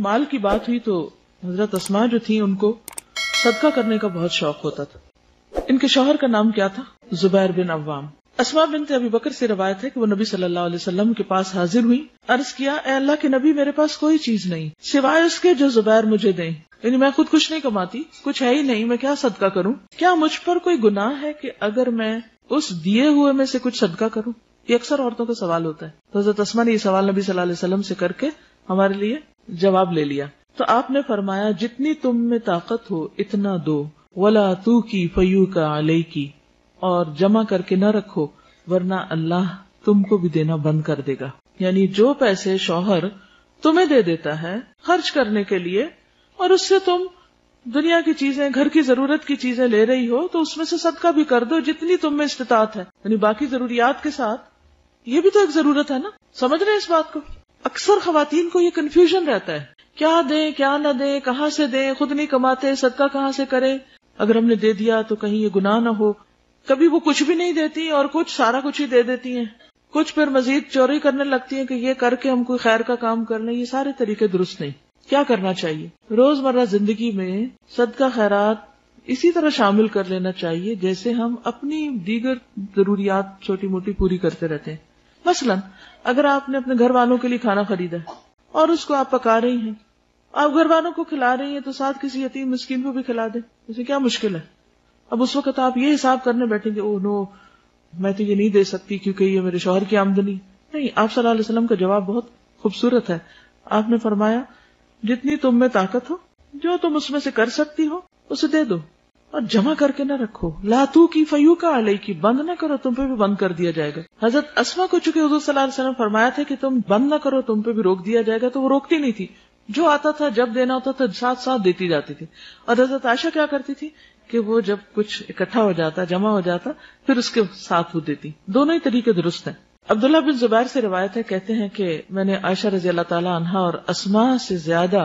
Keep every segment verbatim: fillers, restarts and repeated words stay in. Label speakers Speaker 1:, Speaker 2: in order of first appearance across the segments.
Speaker 1: مال کی بات ہوئی تو حضرت اسماء جو تھی ان کو صدقہ کرنے کا بہت شوق ہوتا تھا. ان کے شوہر کا نام کیا تھا؟ زبیر بن عوام. اسماء بنت ابی بکر سے روایت ہے کہ وہ نبی صلی اللہ علیہ وسلم کے پاس حاضر ہوئی. عرض کیا اے اللہ کے نبی میرے پاس کوئی چیز نہیں سوائے اس کے جو زبیر مجھے دیں. یعنی میں خود کچھ نہیں کماتی, کچھ ہے ہی نہیں, میں کیا صدقہ کروں؟ کیا مجھ پر کوئی گناہ ہے کہ اگر میں اس دیے ہوئے میں سے کچھ صدقہ کروں؟ یہ اکثر عورتوں کا سوال ہوتا ہے. تو حضرت اسماء نے یہ سوال نبی صلی اللہ علیہ وسلم سے کر کے ہمارے لیے جواب لے لیا. تو آپ نے فرمایا جتنی تم میں طاقت ہو اتنا دو, ولا تو کی فیو کا علیہ کی, اور جمع کر کے نہ رکھو ورنہ اللہ تم کو بھی دینا بند کر دے گا. یعنی جو پیسے شوہر تمہیں دے دیتا ہے خرچ کرنے کے لیے اور اس سے تم دنیا کی چیزیں, گھر کی ضرورت کی چیزیں لے رہی ہو, تو اس میں سے صدقہ بھی کر دو جتنی تم میں استطاعت ہے. یعنی باقی ضروریات کے ساتھ یہ بھی تو ایک ضرورت ہے نا. سمجھ رہے ہیں اس بات کو؟ اکثر خواتین کو یہ کنفیوژن رہتا ہے, کیا دیں کیا نہ دیں, کہاں سے دیں, خود نہیں کماتے صدقہ کہاں سے کریں, اگر ہم نے دے دیا تو کہیں یہ گناہ نہ ہو. کبھی وہ کچھ بھی نہیں دیتی اور کچھ سارا کچھ ہی دے دیتی ہیں, کچھ پھر مزید چوری کرنے لگتی ہیں کہ یہ کر کے ہم کوئی خیر کا کام کر لیں. یہ سارے طریقے درست نہیں. کیا کرنا چاہیے؟ روزمرہ زندگی میں صدقہ خیرات اسی طرح شامل کر لینا چاہیے جیسے ہم اپنی دیگر ضروریات چھوٹی موٹی پوری کرتے رہتے ہیں. مثلا اگر آپ نے اپنے گھر والوں کے لیے کھانا خریدا ہے اور اس کو آپ پکا رہی ہیں, آپ گھر والوں کو کھلا رہی ہیں تو ساتھ کسی یتیم مسکین کو بھی کھلا دیں, اسے کیا مشکل ہے؟ اب اس وقت آپ یہ حساب کرنے بیٹھیں گے او نو میں تو یہ نہیں دے سکتی کیونکہ یہ میرے شوہر کی آمدنی نہیں. آپ صلی اللہ علیہ وسلم کا جواب بہت خوبصورت ہے. آپ نے فرمایا جتنی تم میں طاقت ہو, جو تم اس میں سے کر سکتی ہو اسے دے دو اور جمع کر کے نہ رکھو. لاتو کی فیو کا علیہ کی, بند نہ کرو, تم پہ بھی بند کر دیا جائے گا. حضرت اسماء کو چونکہ حضور صلی اللہ علیہ وسلم فرمایا تھا کہ تم بند نہ کرو تم پہ بھی روک دیا جائے گا, تو وہ روکتی نہیں تھی. جو آتا تھا جب دینا ہوتا تھا ساتھ ساتھ دیتی جاتی تھی. اور حضرت عائشہ کیا کرتی تھی کہ وہ جب کچھ اکٹھا ہو جاتا جمع ہو جاتا پھر اس کے ساتھ وہ دیتی. دونوں ہی طریقے درست ہیں. عبداللہ بن زبیر سے روایت ہے, کہتے ہیں کہ میں نے عائشہ رضی اللہ تعالی عنہا اور اسماء سے زیادہ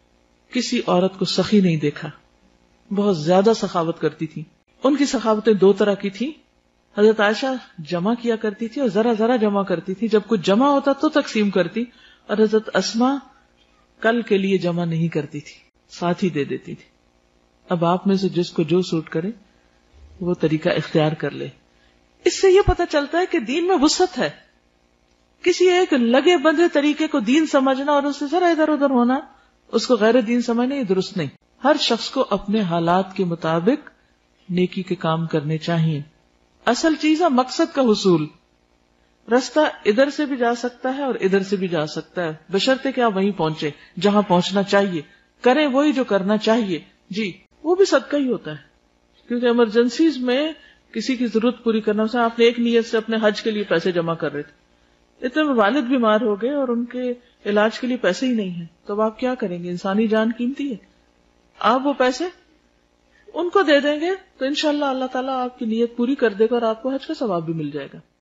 Speaker 1: کسی عورت کو سخی نہیں دیکھا. بہت زیادہ سخاوت کرتی تھی. ان کی سخاوتیں دو طرح کی تھی. حضرت عائشہ جمع کیا کرتی تھی اور ذرا ذرا جمع کرتی تھی, جب کچھ جمع ہوتا تو تقسیم کرتی, اور حضرت اسماء کل کے لیے جمع نہیں کرتی تھی, ساتھ ہی دے دیتی تھی. اب آپ میں سے جس کو جو سوٹ کرے وہ طریقہ اختیار کر لے. اس سے یہ پتہ چلتا ہے کہ دین میں وسعت ہے. کسی ایک لگے بندھے طریقے کو دین سمجھنا اور اس سے ذرا ادھر ادھر ہونا, اس کو غیر دین سمجھنا, یہ درست نہیں. ہر شخص کو اپنے حالات کے مطابق نیکی کے کام کرنے چاہیے. اصل چیز ہے مقصد کا حصول. رستہ ادھر سے بھی جا سکتا ہے اور ادھر سے بھی جا سکتا ہے, بشرطے کہ آپ وہیں پہنچے جہاں پہنچنا چاہیے, کریں وہی جو کرنا چاہیے. جی وہ بھی صدقہ ہی ہوتا ہے, کیونکہ ایمرجنسیز میں کسی کی ضرورت پوری کرنا. سے آپ نے ایک نیت سے اپنے حج کے لیے پیسے جمع کر رہے تھے, اتنے میں والد بیمار ہو گئے اور ان کے علاج کے لیے پیسے ہی نہیں ہیں, تو اب آپ کیا کریں گے؟ انسانی جان قیمتی ہے. آپ وہ پیسے ان کو دے دیں گے تو انشاءاللہ اللہ تعالیٰ آپ کی نیت پوری کر دے گا اور آپ کو حج کا ثواب بھی مل جائے گا.